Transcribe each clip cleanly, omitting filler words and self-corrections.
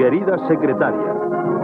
querida secretaria.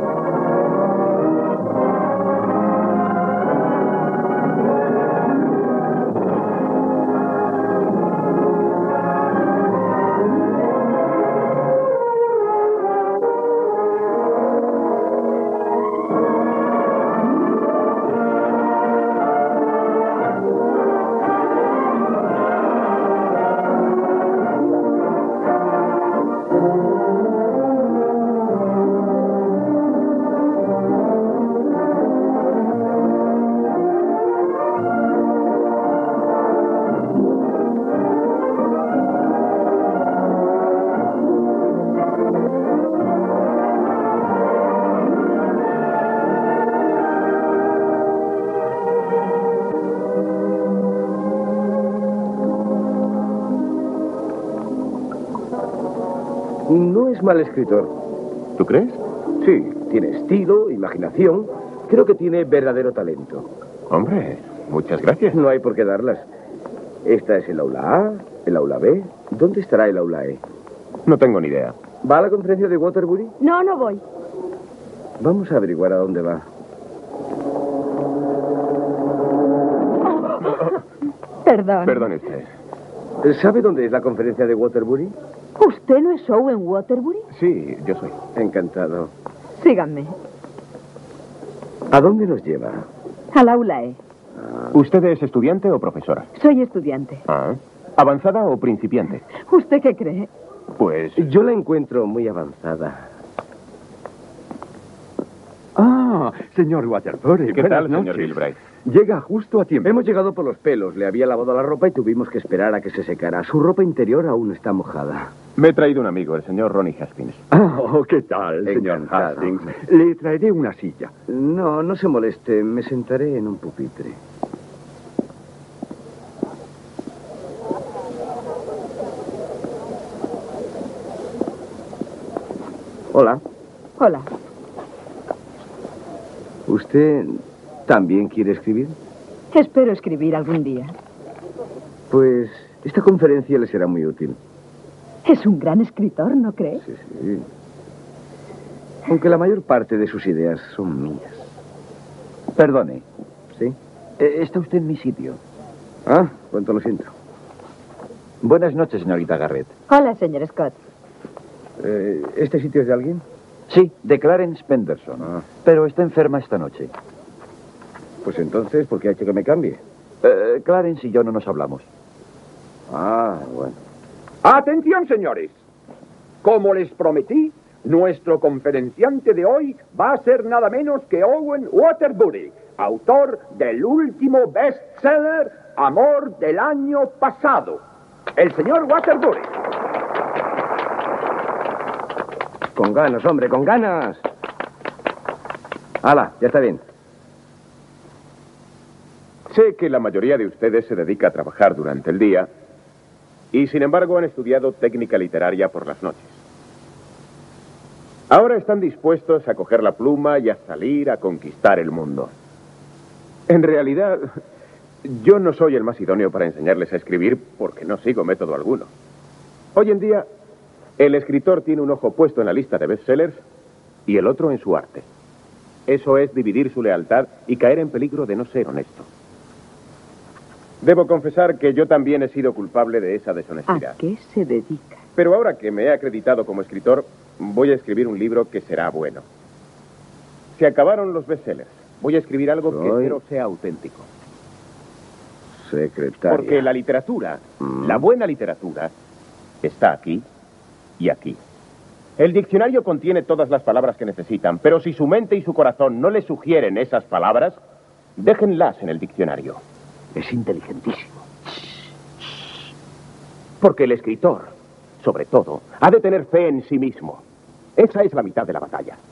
No es mal escritor. ¿Tú crees? Sí, tiene estilo, imaginación. Creo que tiene verdadero talento. Hombre, muchas gracias. No hay por qué darlas. Esta es el aula A, el aula B. ¿Dónde estará el aula E? No tengo ni idea. ¿Va a la conferencia de Waterbury? No, no voy. Vamos a averiguar a dónde va. Perdón. Perdone usted. ¿Sabe dónde es la conferencia de Waterbury? ¿Usted no es Owen Waterbury? Sí, yo soy. Encantado. Síganme. ¿A dónde nos lleva? Al aula E. ¿Usted es estudiante o profesora? Soy estudiante. Ah. ¿Avanzada o principiante? ¿Usted qué cree? Pues... Yo la encuentro muy avanzada. Ah, señor Waterbury. ¿Qué tal, buenas señor noches. Gilbride? Llega justo a tiempo. Hemos llegado por los pelos. Le había lavado la ropa y tuvimos que esperar a que se secara. Su ropa interior aún está mojada. Me he traído un amigo, el señor Ronnie Haskins. Oh, ¿qué tal, señor Encantado. Hastings? Le traeré una silla. No, no se moleste. Me sentaré en un pupitre. Hola. Hola. ¿Usted también quiere escribir? Espero escribir algún día. Pues esta conferencia le será muy útil. Es un gran escritor, ¿no cree? Sí, sí. Aunque la mayor parte de sus ideas son mías. Perdone, ¿Sí? está usted en mi sitio. Ah, cuánto lo siento. Buenas noches, señorita Garrett. Hola, señor Scott. ¿Este sitio es de alguien? Sí, de Clarence Penderson. Ah. Pero está enferma esta noche. Pues entonces, ¿por qué ha hecho que me cambie? Clarence y yo no nos hablamos. Ah, bueno. Atención, señores. Como les prometí, nuestro conferenciante de hoy va a ser nada menos que Owen Waterbury, autor del último bestseller Amor del año pasado. El señor Waterbury. Con ganas, hombre, con ganas. ¡Hala! Ya está bien. Sé que la mayoría de ustedes se dedica a trabajar durante el día y, sin embargo, han estudiado técnica literaria por las noches. Ahora están dispuestos a coger la pluma y a salir a conquistar el mundo. En realidad, yo no soy el más idóneo para enseñarles a escribir porque no sigo método alguno. Hoy en día, el escritor tiene un ojo puesto en la lista de bestsellers y el otro en su arte. Eso es dividir su lealtad y caer en peligro de no ser honesto. Debo confesar que yo también he sido culpable de esa deshonestidad. ¿A qué se dedica? Pero ahora que me he acreditado como escritor, voy a escribir un libro que será bueno. Se acabaron los bestsellers. Voy a escribir algo que espero sea auténtico. Secretaria. Porque la literatura, la buena literatura, está aquí y aquí. El diccionario contiene todas las palabras que necesitan, pero si su mente y su corazón no le sugieren esas palabras, déjenlas en el diccionario. Es inteligentísimo. Porque el escritor, sobre todo, ha de tener fe en sí mismo. Esa es la mitad de la batalla.